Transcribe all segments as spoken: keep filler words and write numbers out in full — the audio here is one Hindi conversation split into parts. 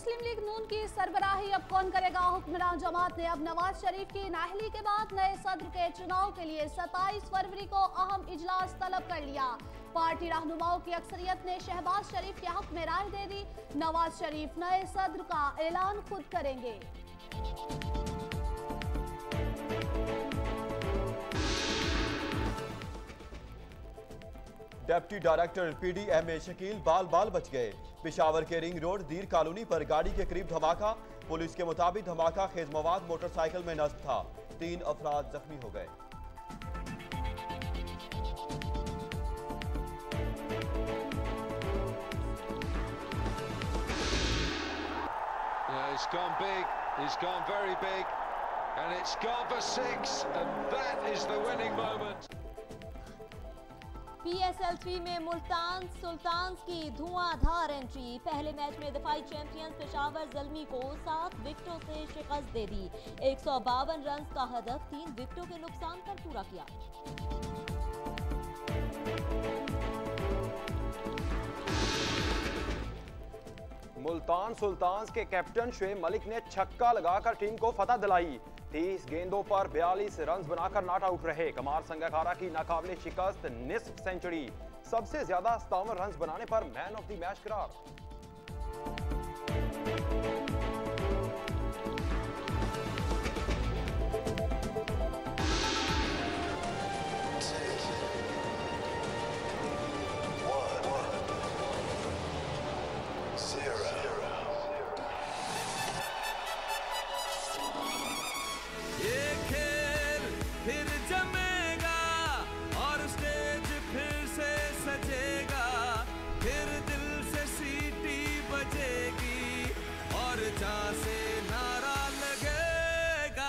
मुस्लिम लीग नून की सरबराही अब कौन करेगा? हुक्मरान जमात ने अब नवाज शरीफ की नाअहली के बाद नए सदर के चुनाव के लिए सत्ताईस फरवरी को अहम इजलास तलब कर लिया। पार्टी रहनुमाओं की अक्सरियत ने शहबाज शरीफ के हक में राय दे दी। नवाज शरीफ नए सदर का ऐलान खुद करेंगे। डिप्टी डायरेक्टर पीडीएमए शकील बाल बाल बच गए। पेशावर के रिंग रोड दीर कॉलोनी पर गाड़ी के करीब धमाका। पुलिस के मुताबिक धमाका खेज मवाद मोटरसाइकिल में नस्ब था। तीन अफराद जख्मी हो गए। Yeah, it's gone big. It's gone very big, and it's gone for six, and that is the winning moment. P S L three में मुल्तान सुल्तान्स की धुआंधार एंट्री। पहले मैच में दफाई चैंपियंस पेशावर ज़ल्मी को सात विकेटों से शिकस्त दे दी। एक सौ बावन रन का हदफ तीन विकेटों के नुकसान पर पूरा किया। मुल्तान सुल्तान्स के कैप्टन शुएब मलिक ने छक्का लगाकर टीम को फतह दिलाई। तीस गेंदों पर बयालीस रन बनाकर नॉट आउट रहे। कमार संगाकारा की नाकाबिले शिकस्त निस्फ सेंचुरी। सबसे ज्यादा सतावन रन बनाने पर मैन ऑफ द मैच करार। फिर जमेगा और स्टेज फिर से सजेगा, फिर दिल से सीटी बजेगी और जहां से नारा लगेगा।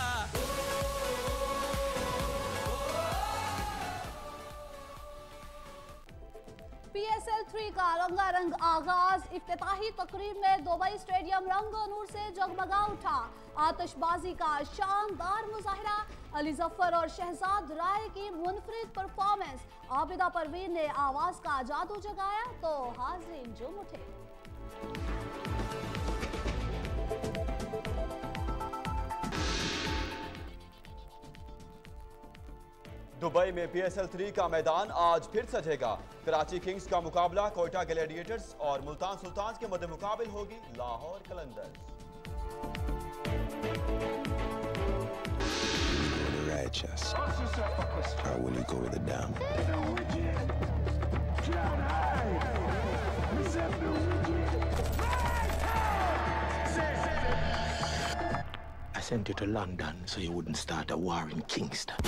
पी एस एल थ्री का रंगारंग आगाज। इफ्तिताही तकरीब में दुबई स्टेडियम रंगो नूर से जगमगा उठा। आतिशबाजी का शानदार मुजाहरा। अली जफर और शहजाद राय की मुनफरिद परफॉर्मेंस। आबिदा परवीन ने आवाज का जादू जगाया तो हाज़रीन झूम उठे। दुबई में पी एस एल थ्री का मैदान आज फिर सजेगा। कराची किंग्स का मुकाबला कोयटा ग्लैडिएटर्स और मुल्तान सुल्तान्स के मध्य मुकाबिल होगी Lahore Qalandars. Chest. Or will you go with it down? I sent you to London so you wouldn't start a war in Kingston.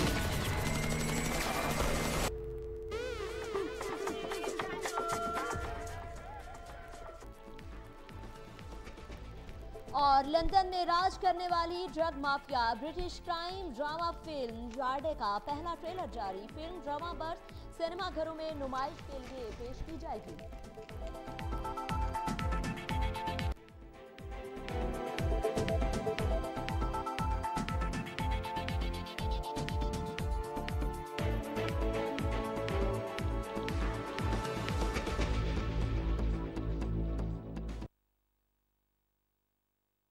और लंदन में राज करने वाली drug mafia. British crime drama film Yardie का पहला ट्रेलर जारी। फिल्म ड्रामा बर्स सिनेमा घरों में नुमाइश के लिए पेश की जाएगी।